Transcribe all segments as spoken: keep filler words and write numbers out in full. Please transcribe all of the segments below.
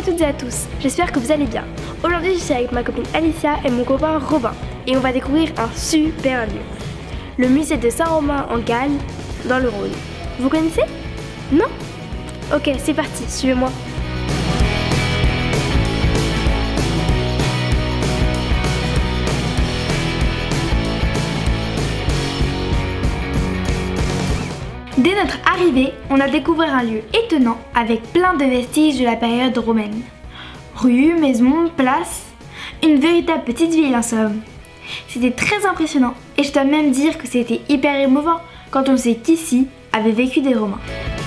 à toutes et à tous, j'espère que vous allez bien. Aujourd'hui je suis avec ma copine Alicia et mon copain Robin et on va découvrir un super lieu. Le musée de Saint-Romain en Galles, dans le Rhône. Vous connaissez? Non? Ok, c'est parti, suivez-moi. Dès notre arrivée, on a découvert un lieu étonnant avec plein de vestiges de la période romaine. Rues, maisons, places, une véritable petite ville en somme. C'était très impressionnant et je dois même dire que c'était hyper émouvant quand on sait qu'ici avaient vécu des Romains.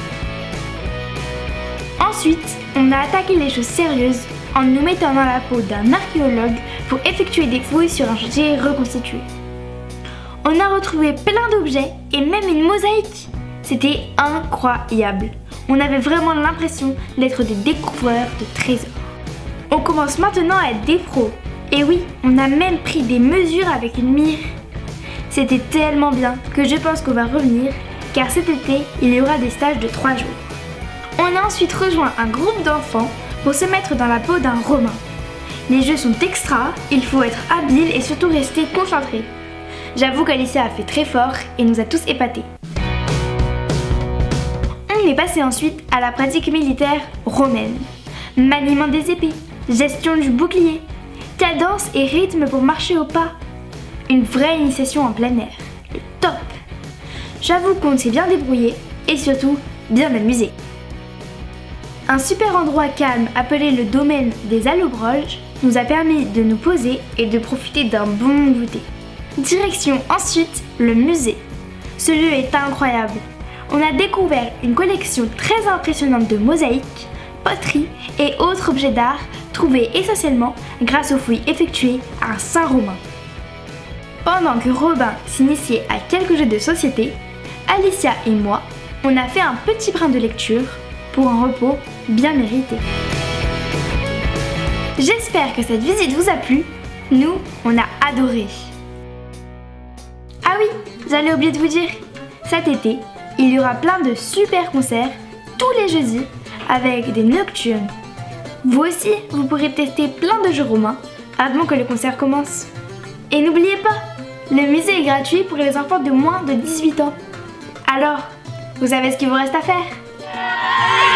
Ensuite, on a attaqué les choses sérieuses en nous mettant dans la peau d'un archéologue pour effectuer des fouilles sur un chantier reconstitué. On a retrouvé plein d'objets et même une mosaïque. C'était incroyable. On avait vraiment l'impression d'être des découvreurs de trésors. On commence maintenant à être des pros. Et oui, on a même pris des mesures avec une mire. C'était tellement bien que je pense qu'on va revenir, car cet été, il y aura des stages de trois jours. On a ensuite rejoint un groupe d'enfants pour se mettre dans la peau d'un Romain. Les jeux sont extra, il faut être habile et surtout rester concentré. J'avoue qu'Alicia a fait très fort et nous a tous épatés. On est passé ensuite à la pratique militaire romaine. Maniement des épées, gestion du bouclier, cadence et rythme pour marcher au pas. Une vraie initiation en plein air. Le top! J'avoue qu'on s'est bien débrouillé et surtout bien amusé. Un super endroit calme appelé le domaine des Allobroges nous a permis de nous poser et de profiter d'un bon goûter. Direction ensuite le musée. Ce lieu est incroyable. On a découvert une collection très impressionnante de mosaïques, poteries et autres objets d'art trouvés essentiellement grâce aux fouilles effectuées à Saint-Romain. Pendant que Robin s'initiait à quelques jeux de société, Alicia et moi, on a fait un petit brin de lecture pour un repos bien mérité. J'espère que cette visite vous a plu. Nous, on a adoré. Ah oui, j'allais oublier de vous dire, cet été, il y aura plein de super concerts tous les jeudis avec des nocturnes. Vous aussi, vous pourrez tester plein de jeux romains avant que le concert commence. Et n'oubliez pas, le musée est gratuit pour les enfants de moins de dix-huit ans. Alors, vous savez ce qu'il vous reste à faire?